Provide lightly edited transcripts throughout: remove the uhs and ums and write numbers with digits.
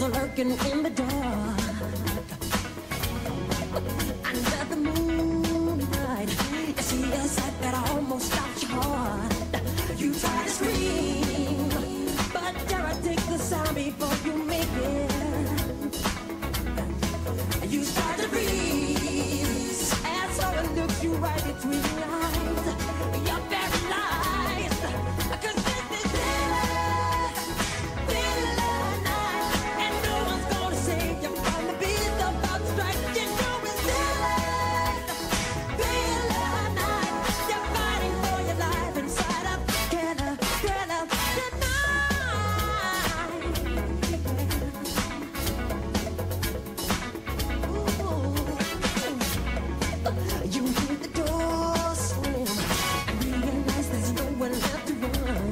lurking in the dark. Under the moonlight, you see a sight that almost stops your heart. You try to scream, but terror takes the sound before you make it. You start to freeze, and so it looks you right between the eyes. You're paralyzed, 'cause this is thriller night, and no one's gonna save you from the beast about to strike. You know it's thriller night. You're fighting for your life inside of thriller tonight. You hear the door slam and realize there's nowhere left to run.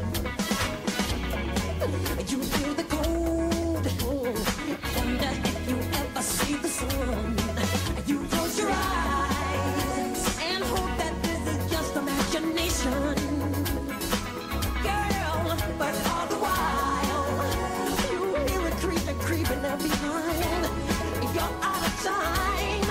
You feel the cold hand, wonder if you ever see the sun. You close your eyes and hope that this is just imagination, girl. But all the while, you hear it creeping up behind. You're out of time.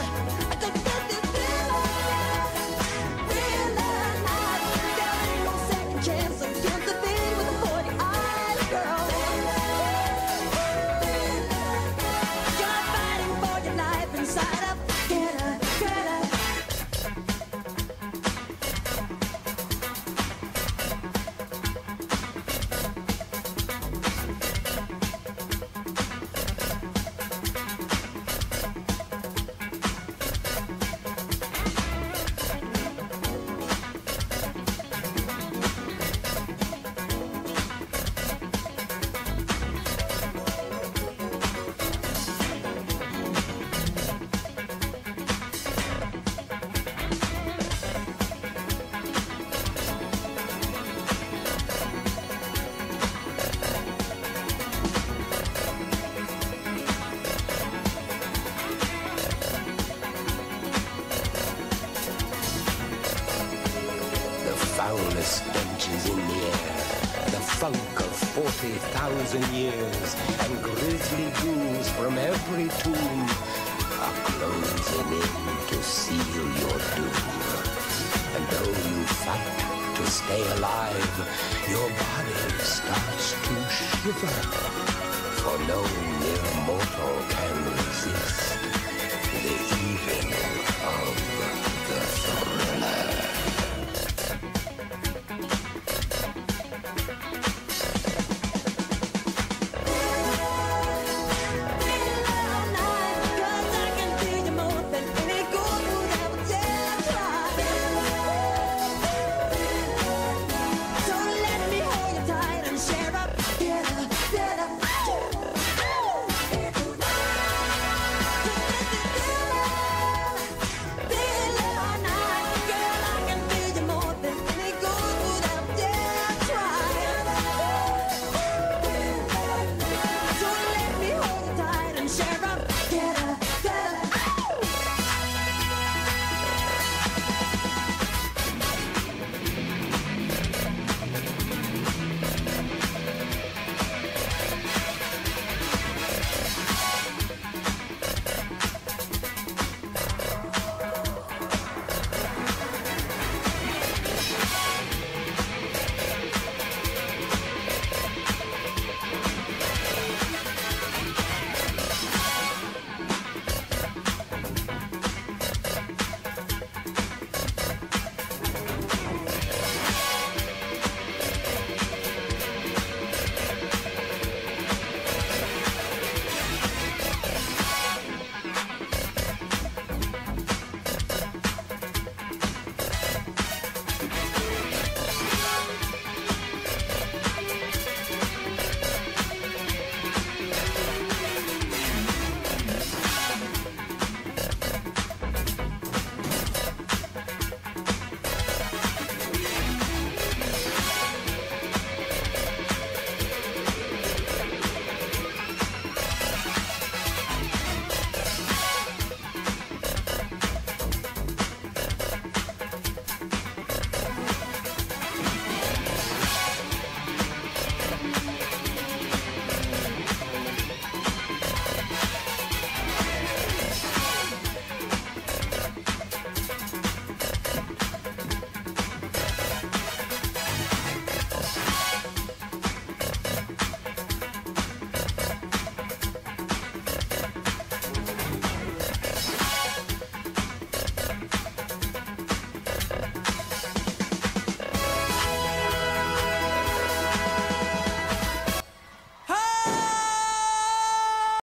Foulest stenches in the air, the funk of 40,000 years, and grisly ghouls from every tomb are closing in to seal your doom. And though you fight to stay alive, your body starts to shiver, for no mere mortal can resist the evil of the thrill.